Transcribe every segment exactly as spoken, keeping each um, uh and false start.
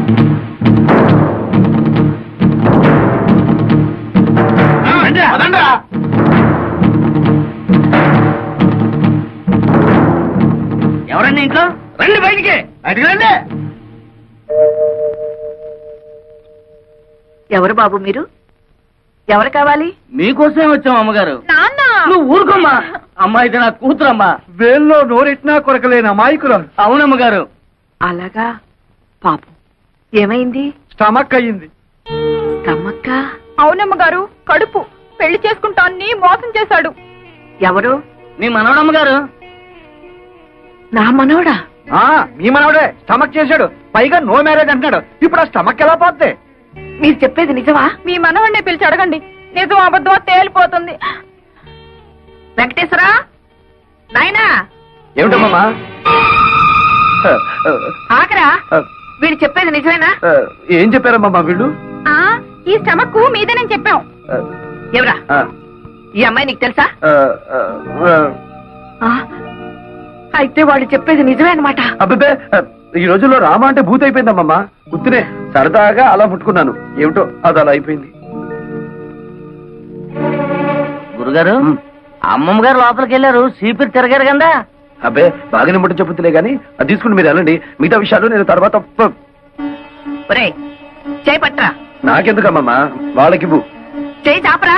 ఎవరండి ఇంట్లో? రండి బయటికి, బయటికి రండి. ఎవరు బాబు మీరు? ఎవరు కావాలి? మీకోసమే వచ్చాం అమ్మగారు. నువ్వు ఊరుకోమ్మా. అమ్మాయి నా కూతురమ్మా. వేల్లో నోరెట్నా కొరకలేని అమాయకులు. అవునమ్మగారు. అలాగా పాపం ఏమైంది? స్టమక్ అయ్యింది. స్టమక్క? అవునమ్మగారు, కడుపు. పెళ్లి చేసుకుంటాన్ని మోసం చేశాడు. ఎవరు? నీ మనవడమ్మగారు. నా మనవడా? మీ మనవడే స్టమక్ చేశాడు. పైగా నో మ్యారేజ్ అంటున్నాడు. ఇప్పుడు ఆ స్టమక్ ఎలా పోద్ది? మీరు చెప్పేది నిజమా? మీ మనవడిని పిలిచి అడగండి, నిజం అబద్ధం తేలిపోతుంది. వెంకటేశ్వరా, నాయనా. ఏమిటమ్మా? ఆకరా, వీడు చెప్పేది నిజమేనా? ఏం చెప్పారమ్మా వీళ్ళు? ఈ స్టమక్ మీదేనని చెప్పాం. ఎవరా ఈ అమ్మాయి? నీకు తెలుసా? అయితే వాళ్ళు చెప్పేది నిజమే అనమాట. అబ్బే, ఈ రోజుల్లో రామ అంటే భూత అయిపోయిందమ్మా. గుర్తునే సరదాగా అలా ముట్టుకున్నాను. ఏమిటో అది అలా అయిపోయింది. గురుగారు, అమ్మమ్మ గారు లోపలికి వెళ్ళారు. సీపీరు తిరగారు కదా. అబ్బే, బాగానే ముట్ట చెప్పుతులే గాని అది తీసుకుని మీరు వెళ్ళండి. మిగతా విషయాలు నేను తర్వాత. చేయి పట్టరా. నాకెందుకమ్మా, వాళ్ళకి చేయి చాపరా.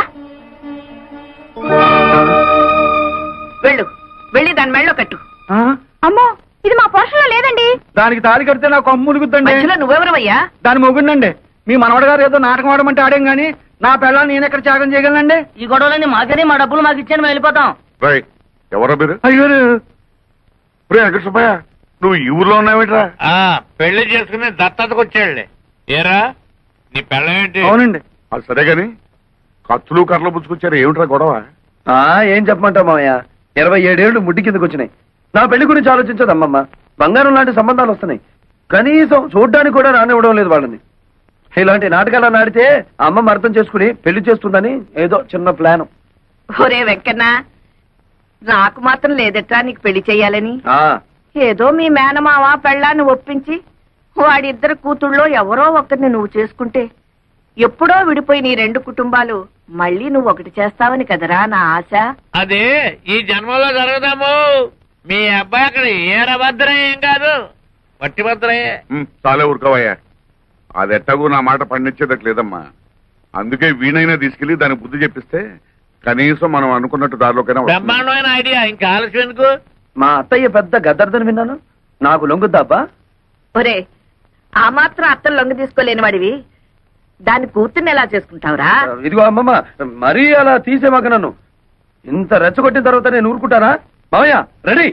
వెళ్ళు, వెళ్ళి దాని మెళ్ళో కట్టు. అమ్మో, ఇది మా పోషణలో లేదండి. దానికి తాళి కడితే నాకు అమ్ములుగుద్దండి. నువ్వెవరవయ్యా? దాని మొగుండండి. మీ మనవడ గారు ఏదో నాటకం ఆడమంటే ఆడేం గానీ నా పిల్లలు నేను ఎక్కడ త్యాగం చేయగలనండి? ఈ గొడవలన్నీ మాకని, మా డబ్బులు మాకు ఇచ్చాను, మేము వెళ్ళిపోతాం. ఎవరో మీరు? అయ్యో వెంకటసుబ్బయ్య, నువ్వు ఈ ఊర్లో ఉన్నావేట్రా? పెళ్లి చేసుకుని దత్తతకు వచ్చాడులే. ఏరా నీ పెళ్ళమేంటి? అవునండి. అది సరే గాని కత్తులు కర్రలు పుచ్చుకొచ్చారు. ఏమిట్రా గొడవ? ఏం చెప్పమంటావు మామయ్య, ఇరవై ఏడేళ్లు ముడ్డి కిందకు వచ్చినాయి. నా పెళ్లి గురించి ఆలోచించదు అమ్మమ్మ. బంగారం లాంటి సంబంధాలు వస్తున్నాయి, కనీసం చూడ్డానికి కూడా రానివ్వడం లేదు వాళ్ళని. ఇలాంటి నాటకాలు నాడితే అమ్మమ్మ అర్థం చేసుకుని పెళ్లి చేస్తుందని ఏదో చిన్న ప్లాన్. ఒరే వెంకన్న, నాకు మాత్రం లేదట్రా నీకు పెళ్లి చెయ్యాలని. ఏదో మీ మేనమావ పెళ్ళాన్ని ఒప్పించి వాడిద్దరు కూతుళ్ళో ఎవరో ఒకరిని నువ్వు చేసుకుంటే ఎప్పుడో విడిపోయి నీ రెండు కుటుంబాలు మళ్ళీ నువ్వు ఒకటి చేస్తావని కదరా నా ఆశ. అదే ఈ జన్మలో జరగదాము. మీ అబ్బాయి అక్కడ ఏరభద్రం ఏం కాదు, మట్టి భద్రయే. చాలే ఊరుకోవయ్యా. అది ఎట్టగూ నా మాట పండించేదట్లేదమ్మా. అందుకే వీణైనా తీసుకెళ్లి దానికి బుద్ధి చెప్పిస్తే కనీసం మనం అనుకున్నట్టు దారిలోకైనా. బ్రహ్మాండమైన ఐడియా, ఇంకా ఆలస్యం ఎందుకు? మా అత్తయ్య పెద్ద గద్దర్దని విన్నాను, నాకు లొంగుద్దాబ్బా? ఒరే, ఆ మాత్రం అత్తలు లొంగ తీసుకోలేని వాడివి దాన్ని కూతుర్ని ఎలా చేసుకుంటావురా? ఇదిగో అమ్మమ్మ, మరీ అలా తీసేమాక నన్ను. ఇంత రెచ్చగొట్టిన తర్వాత నేను ఊరుకుంటారా? మామయ్య రెడీ.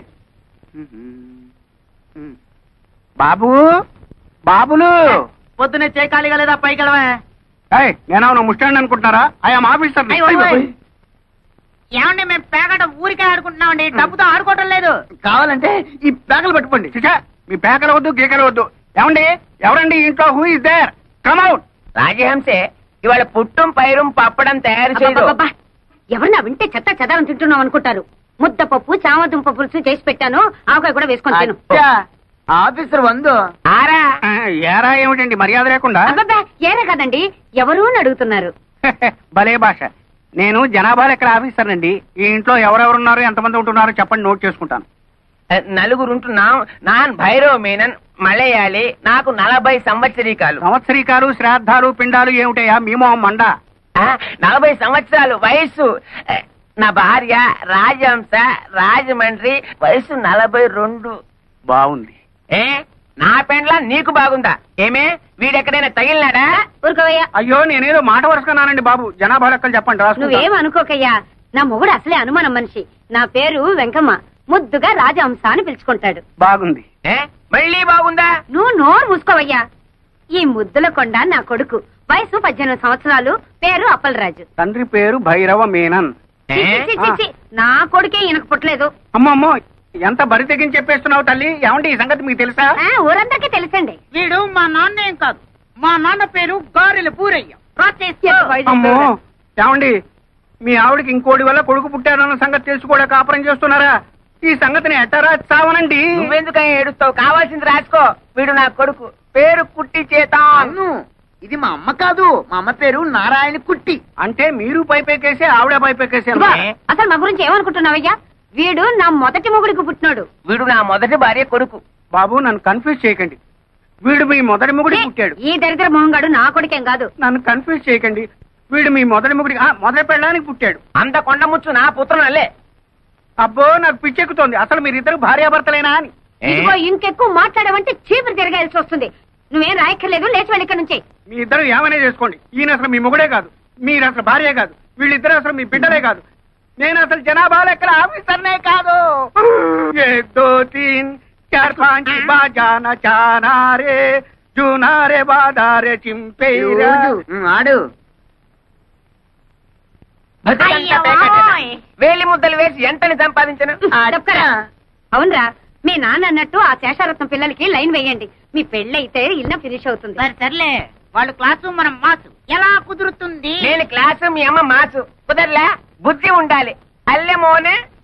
బాబు, బాబులు పొద్దునే చేయకాలిగా లేదా పైకి వెళ్ళవే. నేనేమన్నా ముస్టాండ్ అనుకుంటున్నారా? I'm officer. ఏమండి, మేము పేకట ఊరికే ఆడుకుంటున్నామండి, డబ్బుతో ఆడుకోవటం లేదు. కావాలంటే ఈ పేకలు పట్టుకోండి. మీ పేకలు వద్దు, గీకలు వద్దు. ఏమండి, ఎవరండి ఇంట్లో? Who is there? Come out. రాజహంసే ఇవాళ పుట్టం పైరం పప్పడం తయారు చేయదు. ఎవరన్నా వింటే చెత్త చెదారం తింటున్నాం అనుకుంటారు. ముద్దపప్పు, చామదుంప పులుసు చేసి పెట్టాను, ఆవకాయ కూడా వేసుకొని తిను. ఆఫీసర్ వందు ఆరా. ఏరా ఏమిటండి మర్యాద లేకుండా? ఏరే కదండి, ఎవరు అని అడుగుతున్నారు. భలే భాష. నేను జనాభా లెక్కల ఆఫీసర్ అండి. ఈ ఇంట్లో ఎవరెవరున్నారు, ఎంతమంది ఉంటున్నారో చెప్పండి, నోట్ చేసుకుంటాను. నలుగురు ఉంటున్నాం. నాన్ భైరవ మీనన్, మలయాళి, నాకు నలభై సంవత్సరీకాలు. సంవత్సరీకాలు, శ్రాద్ధాలు, పిండాలు ఏమిటయా మీ మొహం మండ? నలభై సంవత్సరాలు వయస్సు. నా భార్య రాజహంస, రాజమండ్రి, వయసు నలభై రెండు. బాగుంది. ఏ నా పెండ్లా నీకు బాగుందా? ఏమే వీడెక్కడైనా తగిలినాడా? ఊరుకోవయ్యా. అయ్యో, నేనేదో మాట వరుసుకున్నానండి బాబు. జనాభా లెక్కలు చెప్పండి. నువ్వేం అనుకోకయ్యా, నా మొగుడు అసలే అనుమానం మనిషి. నా పేరు వెంకమ్మ, ముద్దుగా రాజహంస అని పిలుచుకుంటాడు. బాగుంది. మళ్ళీ బాగుందా? నువ్వు నోరు మూసుకోవయ్యా. ఈ ముద్దుల కొండ నా కొడుకు, వయసు పద్దెనిమిది సంవత్సరాలు, పేరు అప్పలరాజు. తండ్రి పేరు భైరవ మీనన్. నా కొడుకే ఈయనకు పుట్టలేదు. అమ్మమ్మో, ఎంత బరి తెగించి చెప్పేస్తున్నావు తల్లి. ఏమండి ఈ సంగతి మీకు తెలుసా? ఊరందరికీ తెలుసండి. వీడు మా నాన్న ఏం కాదు, మా నాన్న పేరు గారెల పూరయ్య. అమ్మో, ఏమండి మీ ఆవిడకి ఇంకోటి వల్ల కొడుకు పుట్టారన్న సంగతి తెలుసుకోడా కాపురం చేస్తున్నారా? ఈ సంగతిని ఎట్టరా చావనండి. నువ్వెందుకని ఏడుస్తావు? కావాల్సింది రాసుకో. వీడు నా కొడుకు, పేరు కుట్టి చేత అవును, ఇది మా అమ్మ కాదు, మా అమ్మ పేరు నారాయణ కుట్టి. అంటే మీరు పైపెక్కేసి ఆవిడ పైపెక్కేసి ఇదిగో, అసలు మా గురించి ఏమనుకుంటున్నావయ్యా? వీడు నా మొదటి మొగుడికి పుట్టినాడు. వీడు నా మొదటి భార్య కొడుకు. బాబు నన్ను కన్ఫ్యూజ్ చేయకండి. వీడు మీ మొదటి మొగుడి పుట్టాడు. ఈ దరిద్ర మొహంగాడు నా కొడుకేం కాదు. నన్ను కన్ఫ్యూజ్ చేయకండి. వీడు మీ మొదటి మొగుడి ఆ, మొదటి పెళ్ళడానికి పుట్టాడు. అంత కొండముచ్చు నా పుత్రనల్లే. అబ్బో నాకు పిచ్చెక్కుతోంది. అసలు మీరిద్దరు భార్యాభర్తలేనా అని. ఇదిగో ఇంకెక్కువ మాట్లాడమంటే చీపురు తిరగాల్సి వస్తుంది. నువ్వేం రాయక్కర్లేదు, లేచి వెళ్ళి ఇక్కడ నుంచి. మీ ఇద్దరు ఏమనే చేసుకోండి. ఈయన అసలు మీ మొగుడే కాదు, మీరు అసలు భార్య కాదు, వీళ్ళిద్దరు అసలు మీ బిడ్డలే కాదు. నేను అసలు జనాభా లెక్కల ఆఫీసర్నే కాదు. ఏక్ దో తీన్ చార్ పాంచ్ బాజానా చానారే జూనారే బాదారే చింపేరా. ఉమ్, ఆడు బతుకంతా పేకట్టేనా? వేలి ముద్దలు వేసి ఎంతని సంపాదించను? తప్పకరా. అవునరా, మీ నాన్న అన్నట్టు ఆ శేషారత్నం పిల్లలకి లైన్ వేయండి. మీ పెళ్ళైతే ఇల్లు ఫినిష్ అవుతుంది. మరి సర్లే, వాళ్ళు క్లాసు మనం మాసు ఎలా కుదురుతుంది? నేను క్లాసు, మీ అమ్మ మాసు. కుదరలే, బుద్ధి ఉండాలి. అల్లె మోనే